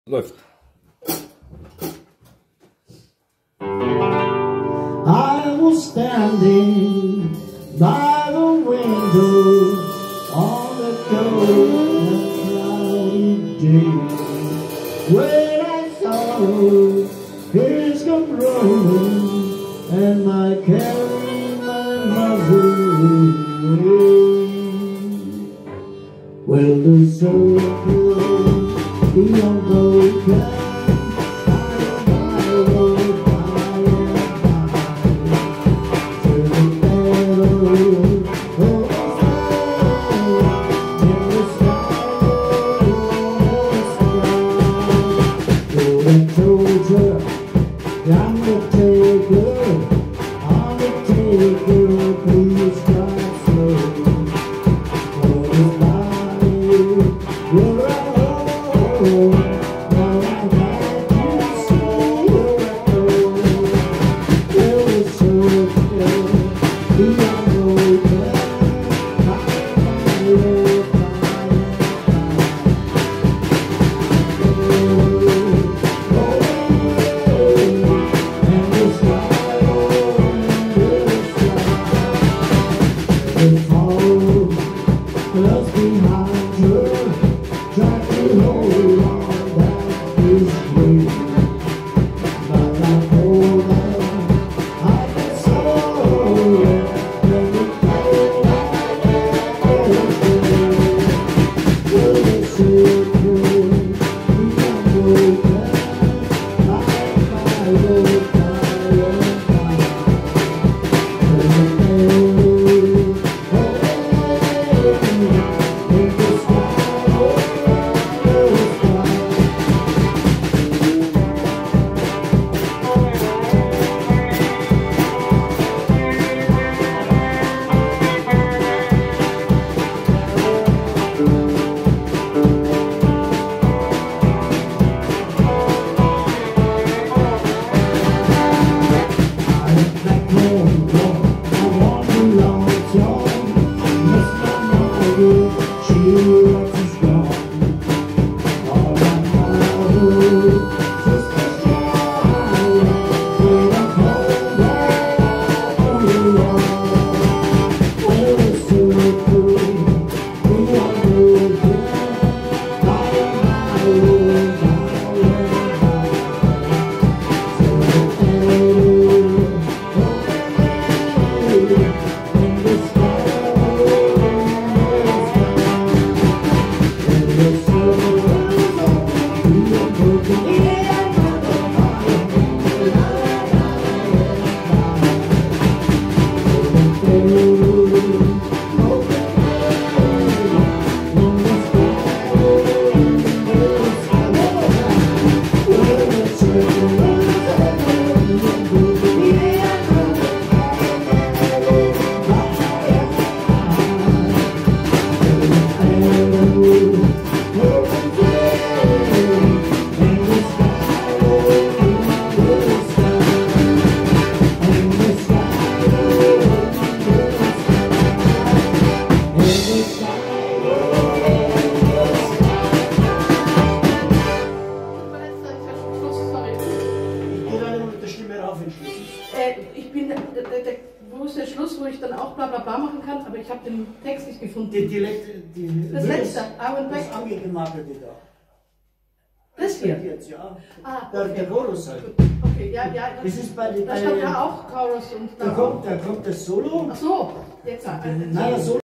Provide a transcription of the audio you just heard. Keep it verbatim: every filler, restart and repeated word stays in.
Läuft. I was standing by the window on a cold and cloudy day when I saw his come rolling and I carried my muzzle away. Well, the circle, the unbroken, I'm the taker, I'm the taker, please drive slow. For the body, we're alone. Now I got to see where I go. There was so good, the unbroken, fire, fire, close behind her, try to hold on that this way. But I told her I can solve it when we play like everything. Will it sit through the unbroken, like fire, fire, ich bin, der, der, der, wo ist der Schluss, wo ich dann auch bla bla bla machen kann, aber ich habe den Text nicht gefunden. Die, die, die, die, das letzte, Unbroken. Das angegemarkerte da. Das hier? Jetzt, ja. Ah, der, okay. der Chorus halt. Okay, ja, ja. Das, das ist bei, da bei stand ja auch Chorus und da, da kommt, da kommt das Solo. Ach so, jetzt. Nein, das Solo.